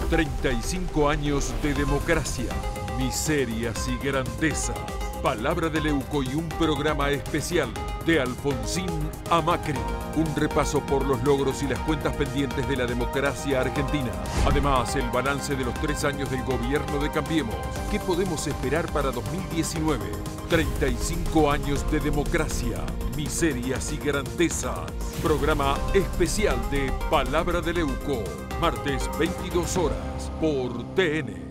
35 años de democracia, miserias y grandezas. Palabra de Leuco y un programa especial de Alfonsín a Macri. Un repaso por los logros y las cuentas pendientes de la democracia argentina. Además, el balance de los 3 años del gobierno de Cambiemos. ¿Qué podemos esperar para 2019? 35 años de democracia, miserias y grandezas. Programa especial de Palabra de Leuco. Martes 22 horas por TN.